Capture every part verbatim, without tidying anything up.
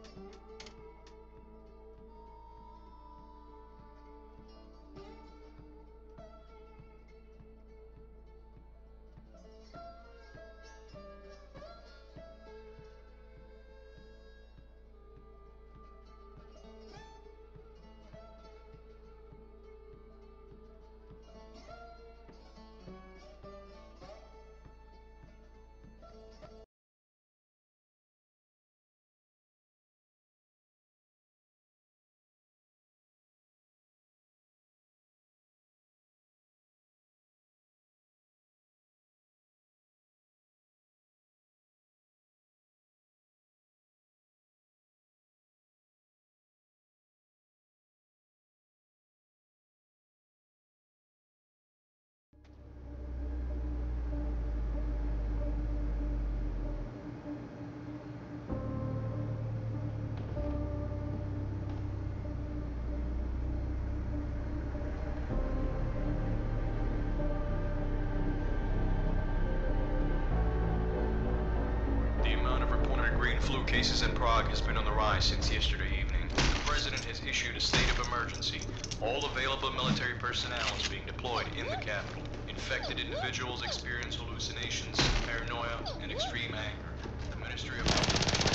Flu cases in Prague has been on the rise since yesterday evening. The President has issued a state of emergency. All available military personnel is being deployed in the capital. Infected individuals experience hallucinations, paranoia, and extreme anger. The Ministry of Health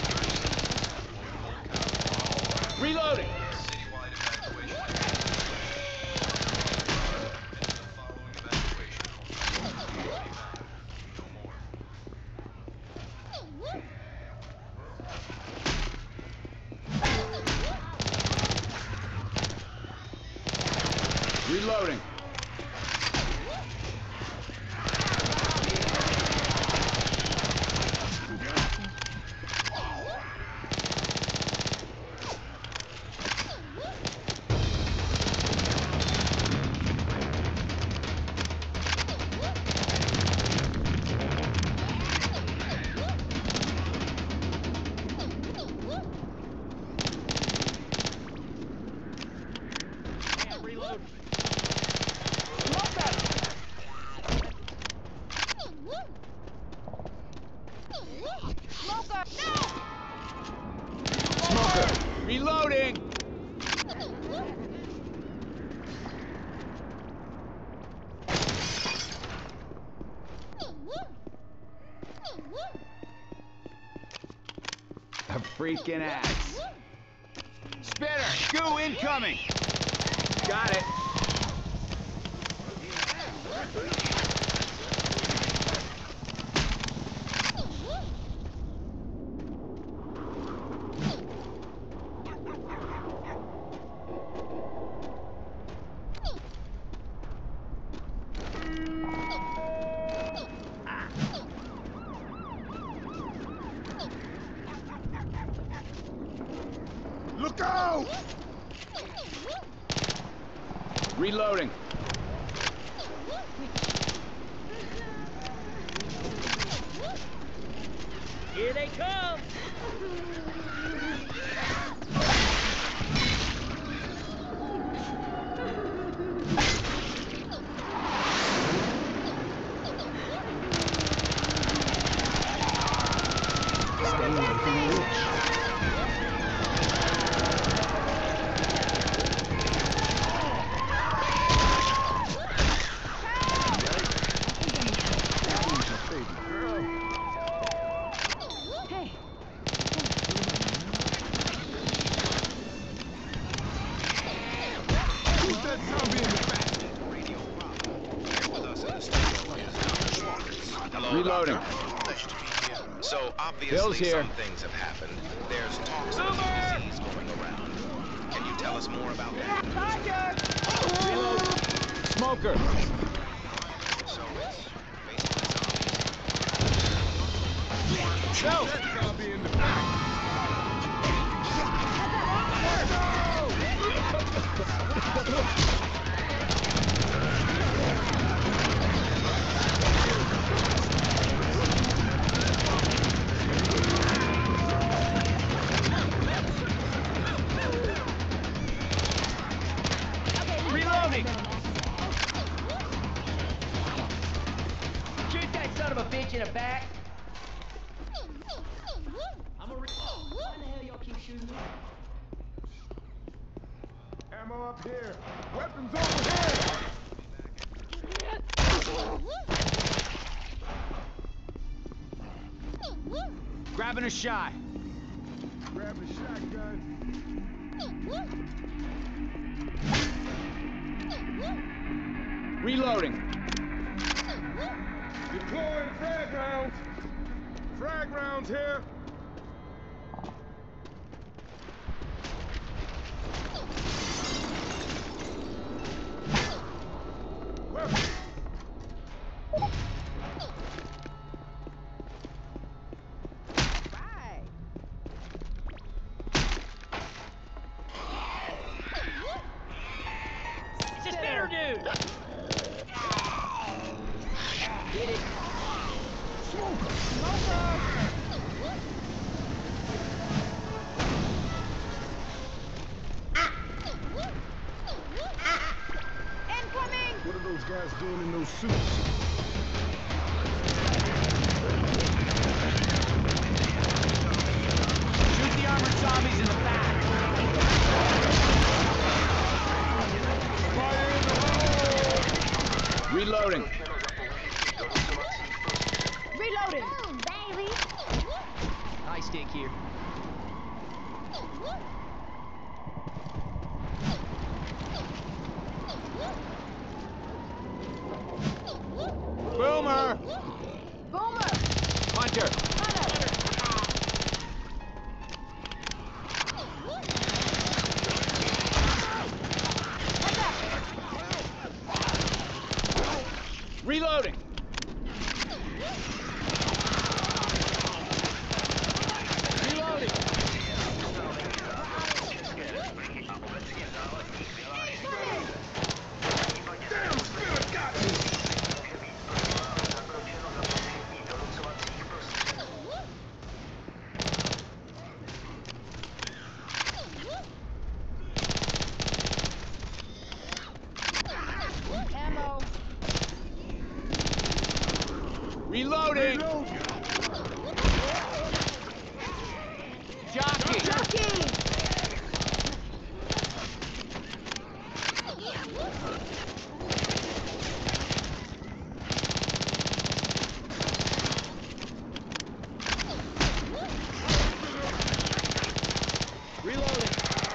has Reloading! Citywide evacuation and the following evacuation. No more. Reloading. Reloading! A freaking axe. Spinner! Goo incoming! Got it. Look out! Reloading. Here they come! Stay away from the witch. Reloading. So obviously Bill's here. some things have happened. There's talks of a new disease going around. Can you tell us more about that? Reload. Smoker. So it's basically Go. Zombie in the back. Reloading. Shoot that son of a bitch in the back! I'm a re- Why the hell y'all keep Ammo up here. Weapons over here. Grabbing a shot. Grab a shotgun. Reloading. Deploying frag rounds. Frag rounds here. Weapons. It's a spinner dude! Get it. Smoker. Incoming! What are those guys doing in those suits? Shoot the armored zombies in the back. Fire in the hole! Reloading. Reloading! Boom, baby! High stick here. Boomer. Boomer! Hunter. Hunter! Reloading. Reloading. Damn, spinner got me! Ammo! Reloading. Reload. Jockey. Jockey! Reloading.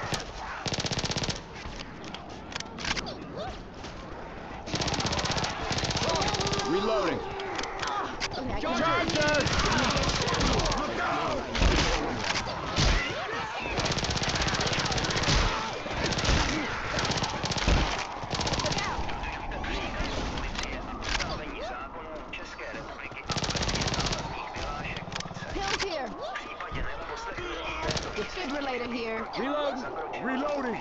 Reloading. Okay, I can Chargers. Look out! Pills here! Defibrillator here! Reload. Reloading!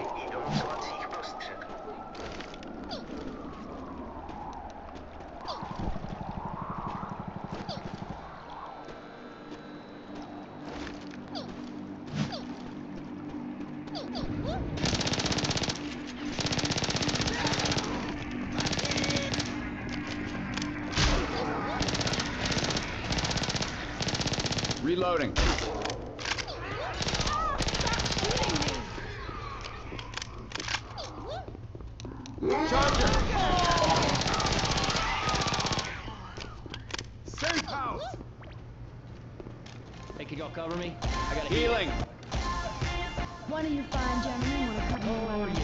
Reloading. Charger. Safe house! Hey, can y'all cover me? I got a Healing. One of you fine gentlemen want to come in while I'm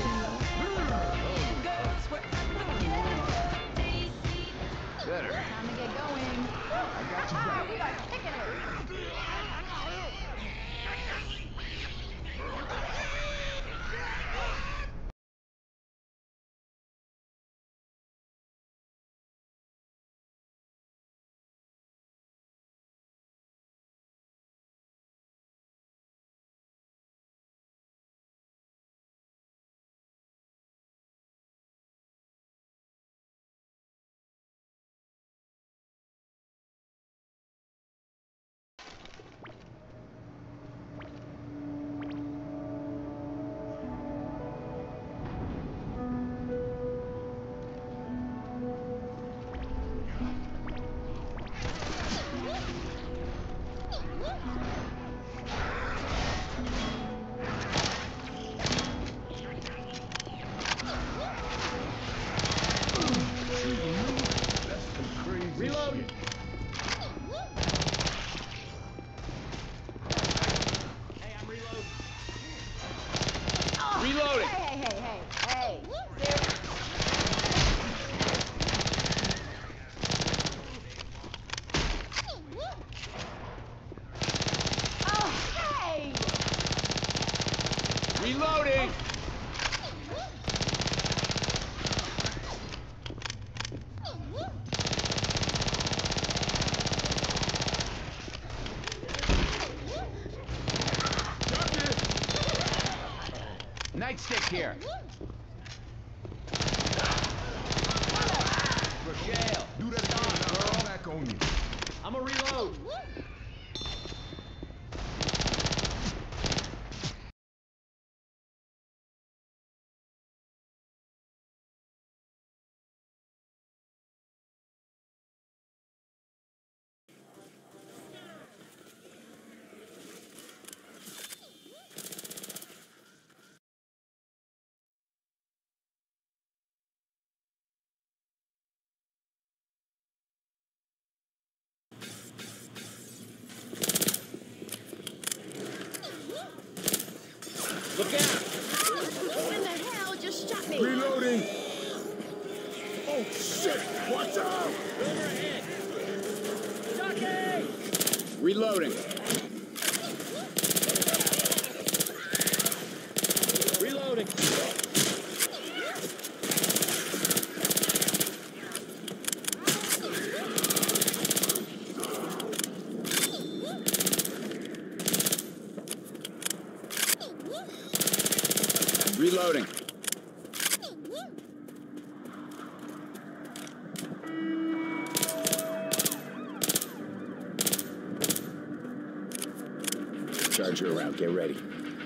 Better. Time to get going. I got you back. We are kicking it! Reloading. Hey, hey, hey, hey, hey. Oh, hey! Reloading. Nightstick here. Rochelle, Do that again, and I'll come back on you. I'm a reload. Look out. Who in the hell just shot me? Reloading. Oh, shit. Watch out. Overhead. Jockey! Reloading. Reloading. Reloading. Charger around. Get ready.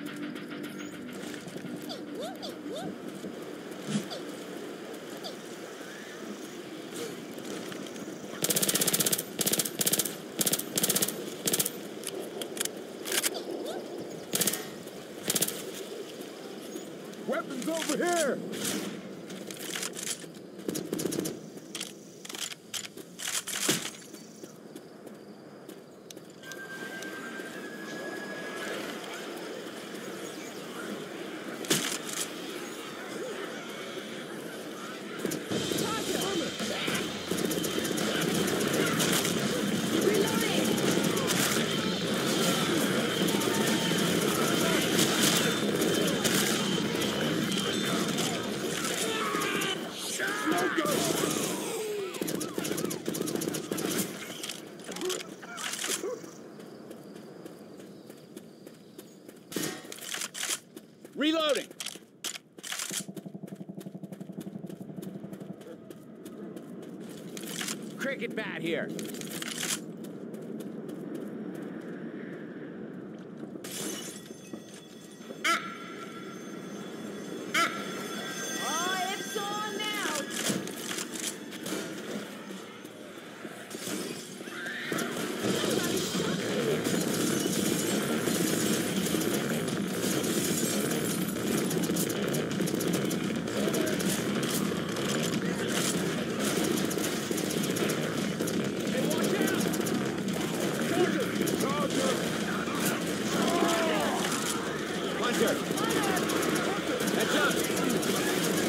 Weapons over here. Reloading. Cricket bat here. Oh, it's on now. Hunter. Heads up.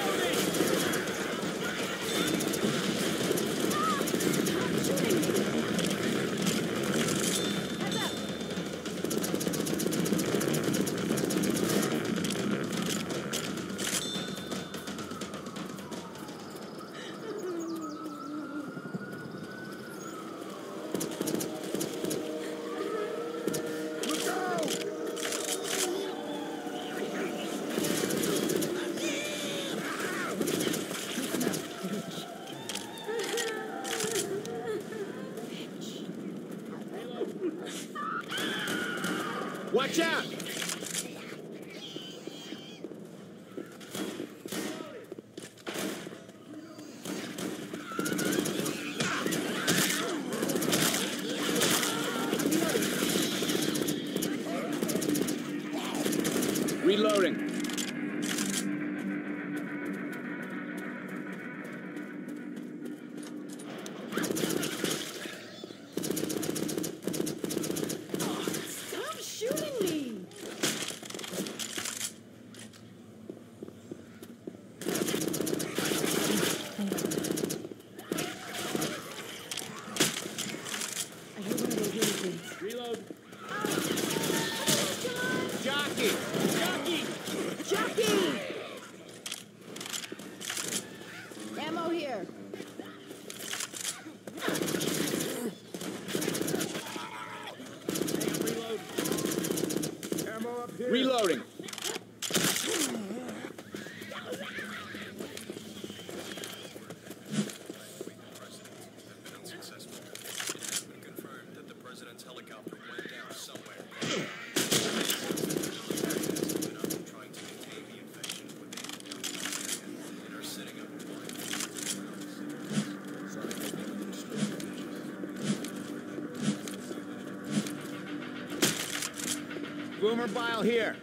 Look out. Watch out. Reloading. Stop shooting me. Boomer bile here.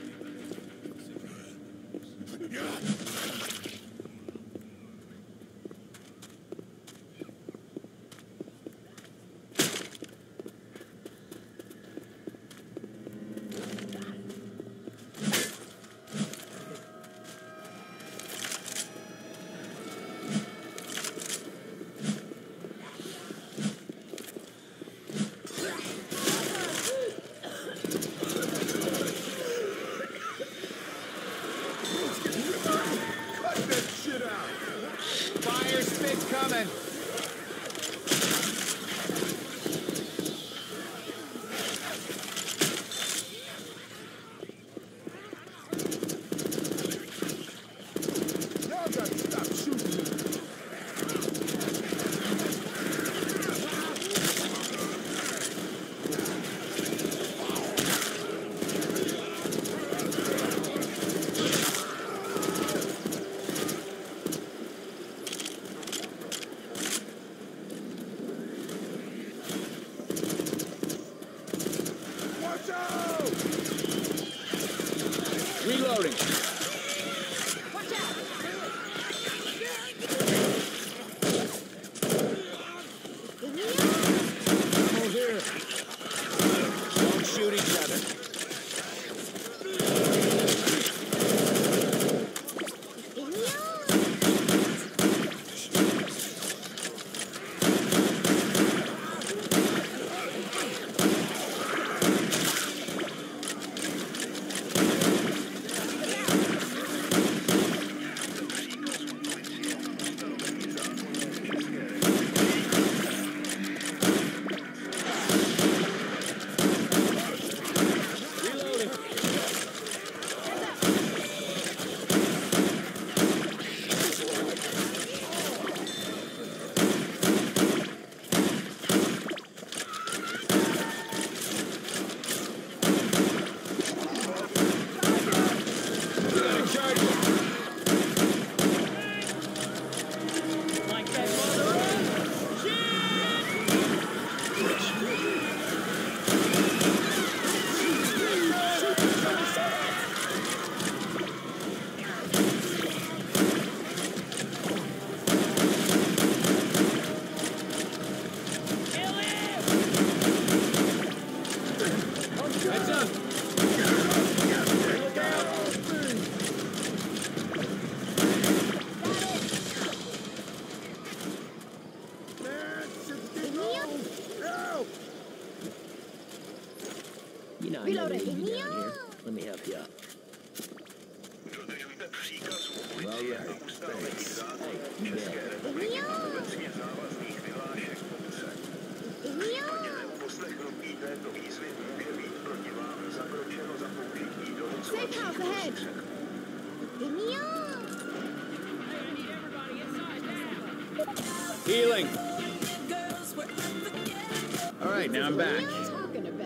Fire spit's coming. Y'all gotta stop shooting me. Watch out! Reloading. Over here. Don't shoot each other. Reloading. Reloading, charge it. Like that mother. Heads up. Look out! Man, shit's getting old! Help! You know, I never leave you down here. Let me help you out. All right, thanks. You bet. Safe house ahead. Healing. All right, now I'm back. What are you talking about?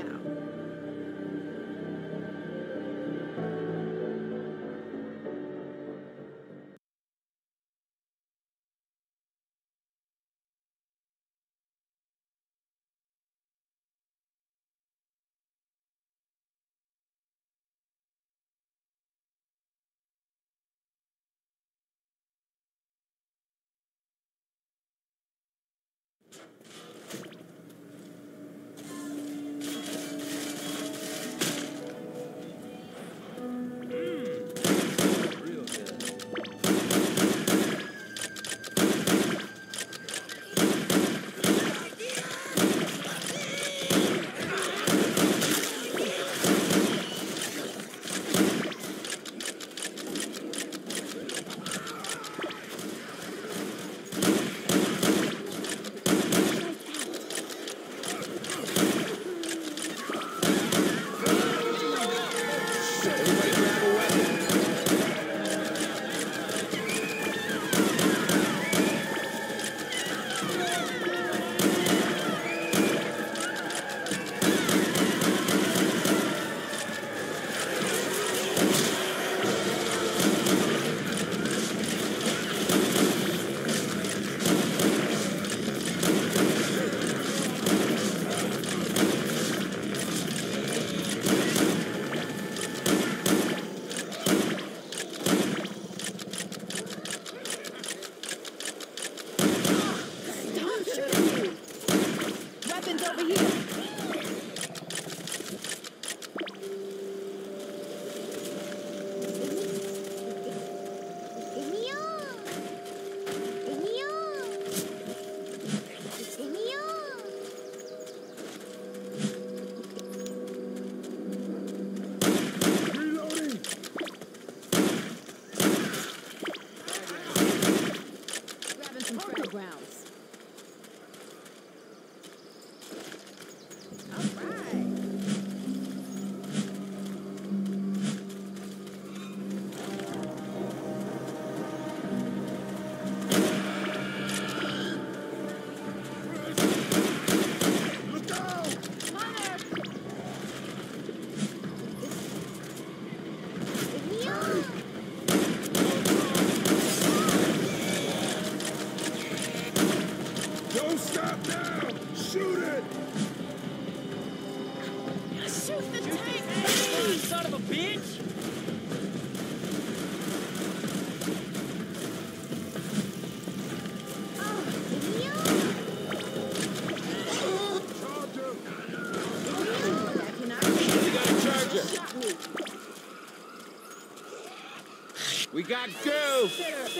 We got goo!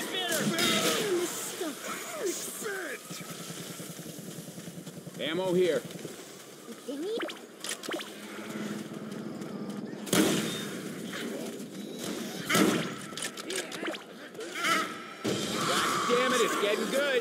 Ammo here. God damn it, it's getting good.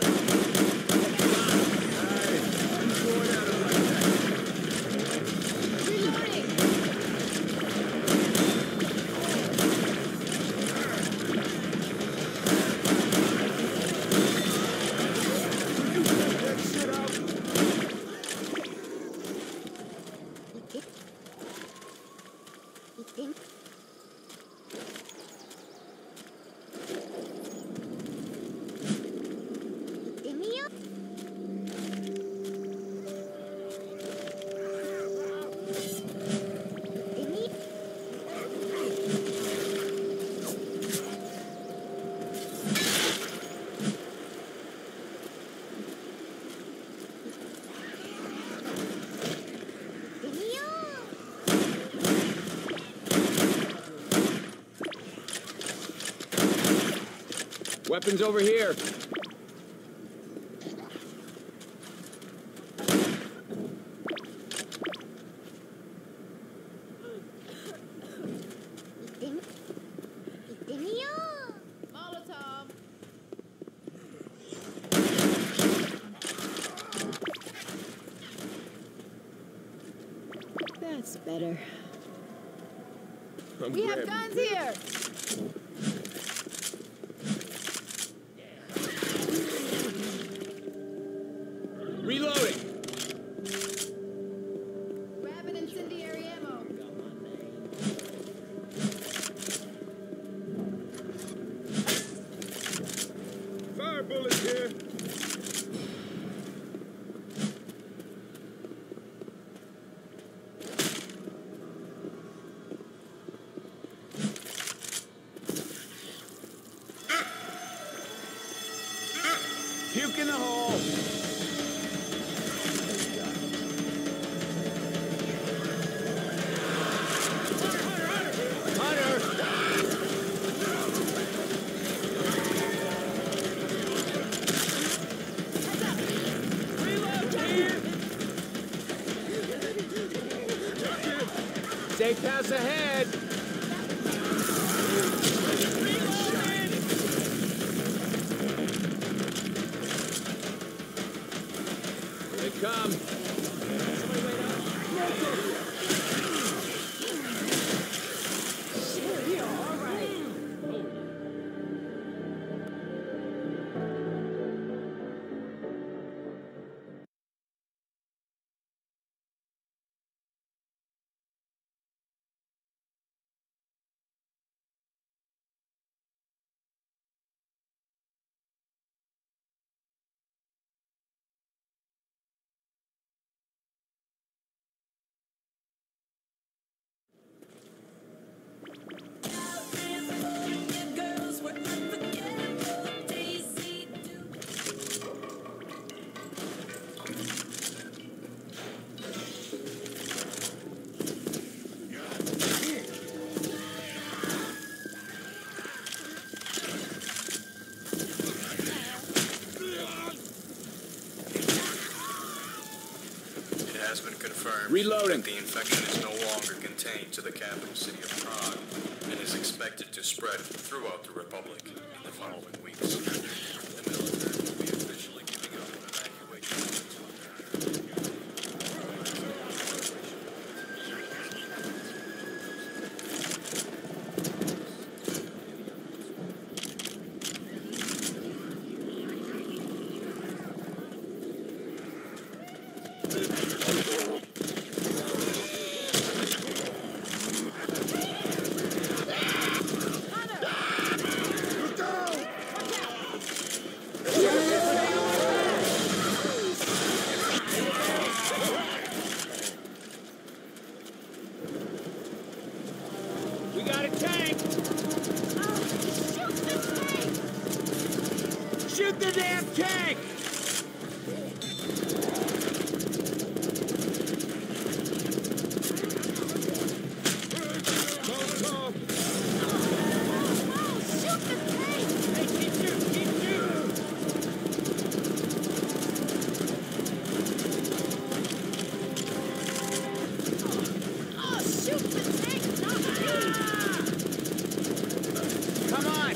Weapons over here. Molotov. That's better. I'm We have grabbing guns this. here. Reloading. Grab an incendiary ammo. Fire bullets here. Puke in the hole. Safe house ahead. Here they come. It has been confirmed Reloading. that the infection is no longer contained to the capital city of Prague and is expected to spread throughout the Republic in the following weeks. The military will be officially giving up evacuation. We got a tank. Shoot the damn tank.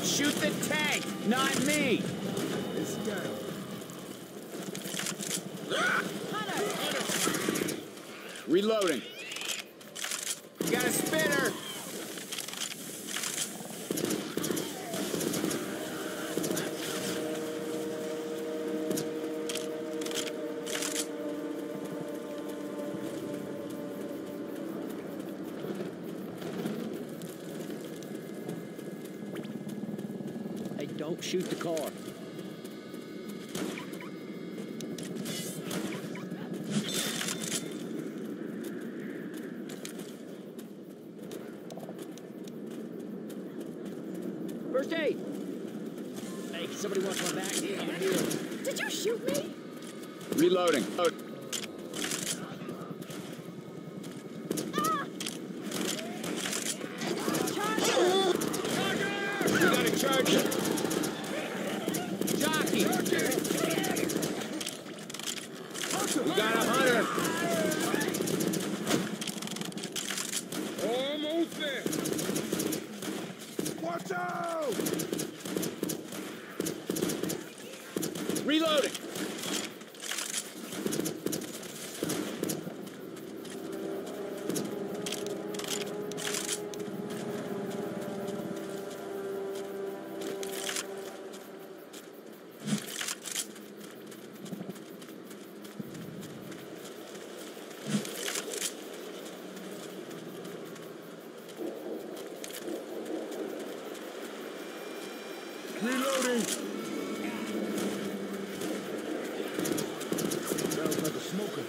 But shoot the tank, not me! This down. Reloading. Got a spinner! Hey, don't shoot the car. First aid! Hey, somebody wants my back? Yeah, I'm here. Did you shoot me? Reloading. Oh. Ah! We got a charger! Jockey! We got a hunter! Almost there. Watch out! Reloading! Reloading. Sounds like a smoker.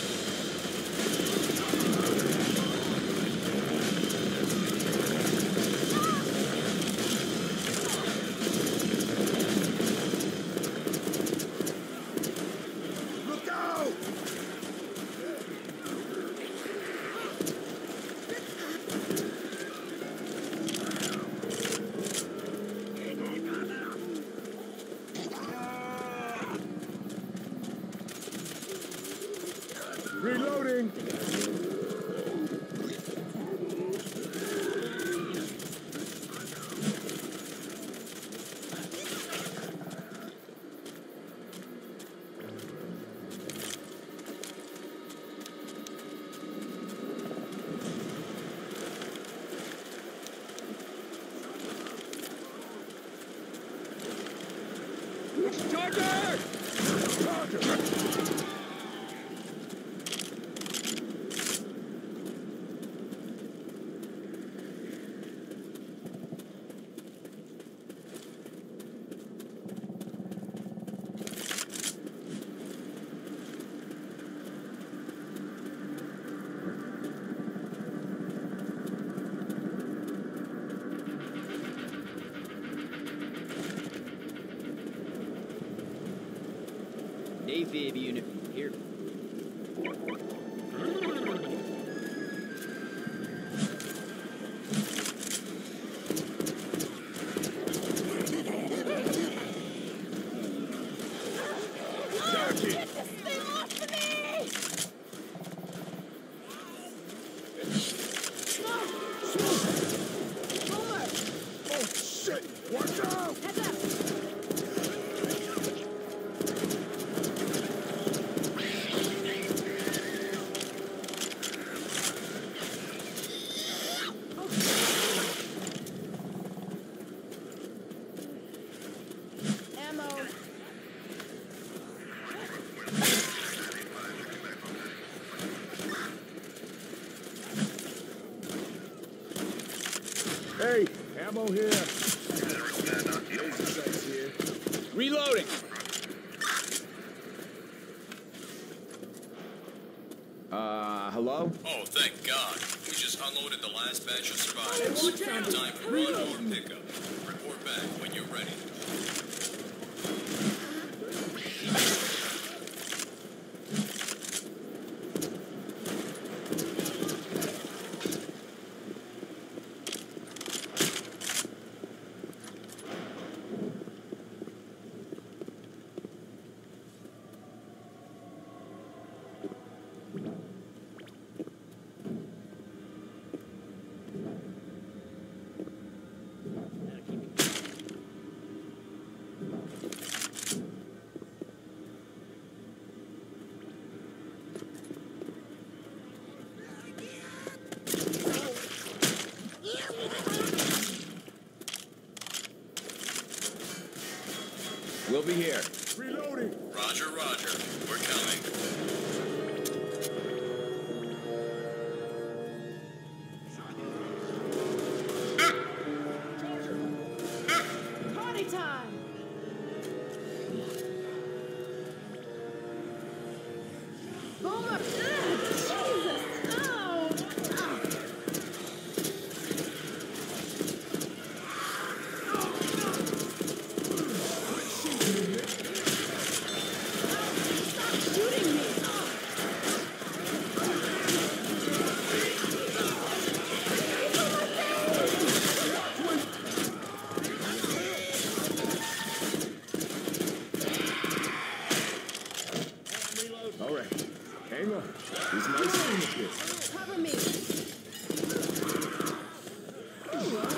Look out! Reloading! Charger! Charger! A V I unit, here. Jockey! Get this thing off of me! Boomer! Oh shit! Watch out! Heads up! Ammo. Hey, ammo here. Laser sights here. Reloading! Uh, hello? Oh, thank God. We just unloaded the last batch of survivors. Time for run or pickup. Report back when you're ready. We'll be here. Reloading. Roger, roger. We're coming. Party time! Boomer! Ugh, Jesus! Oh! Ah. Stop shooting me! All right. Hang on. He's nice and here. Cover me! Ooh, oh,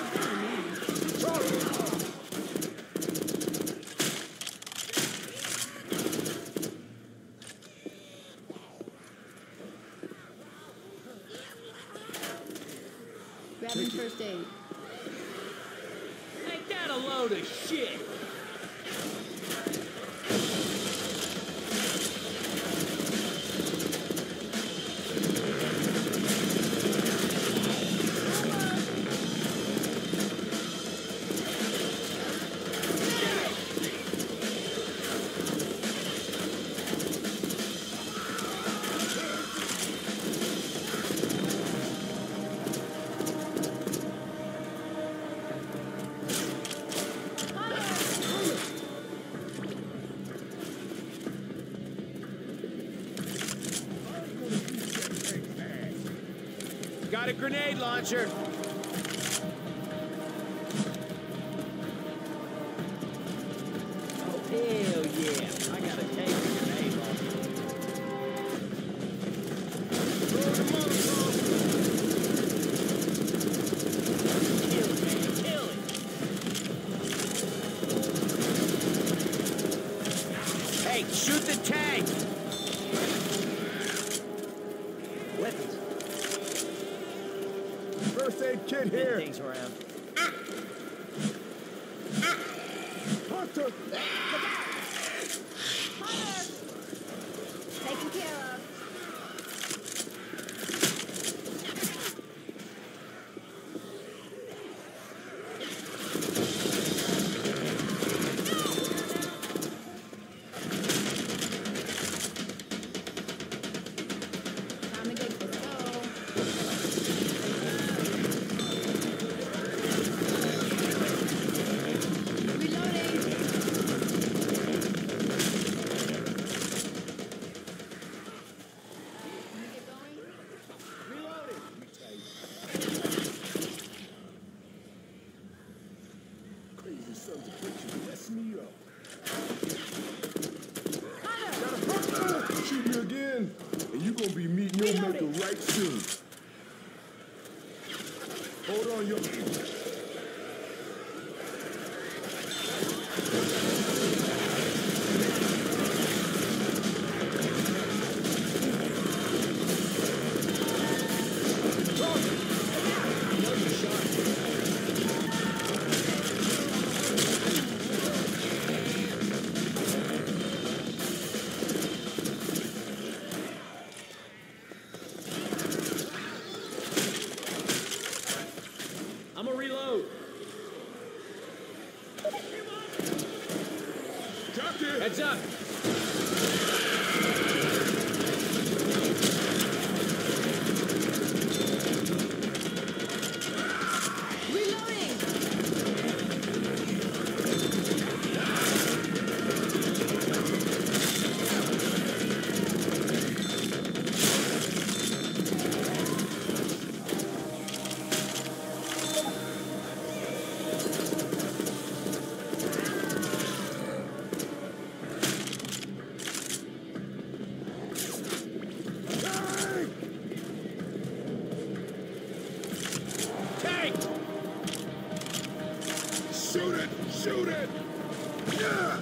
grabbing first aid. Ain't that a load of shit? Got a grenade launcher. Oh, hell yeah. I gotta take a grenade launcher. Kill it, man. Kill it. Hey, shoot the tank. Weapons. First aid kit Spin here. things around. Hunter. Taken care of. Time to get this go. Crazy sons of bitches mess me up. Hunter! Shoot me again, and you gonna be meeting your maker right soon. Hold on, yo. I'm gonna reload. Drop it. Heads up. Reloading! Tank! Shoot it! Shoot it! Yeah!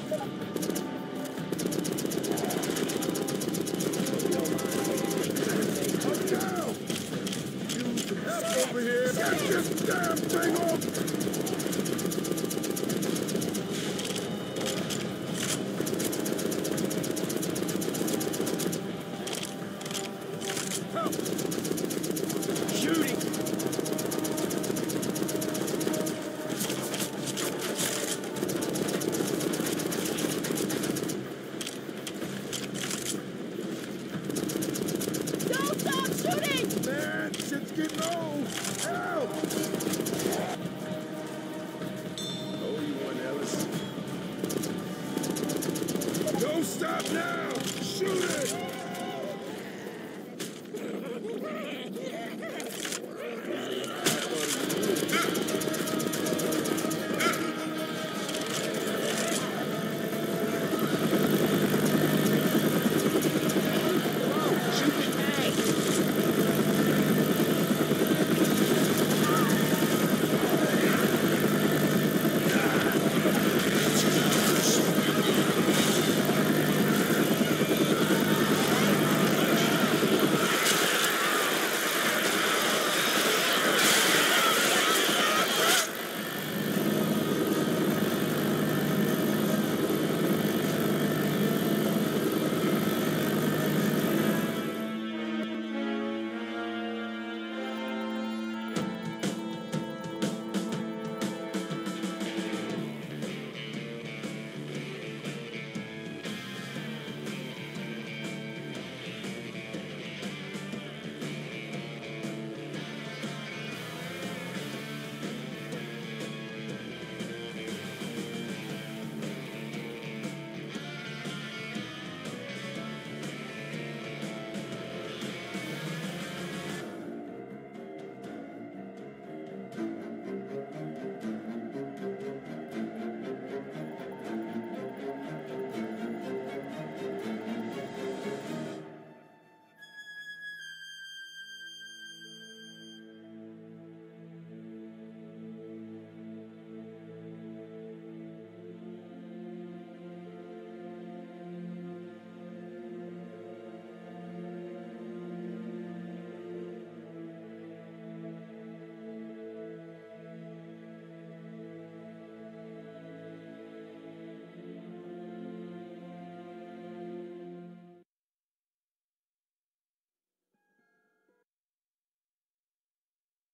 I'm down! Use some help over here! Get this damn thing off! Stop now! Shoot it!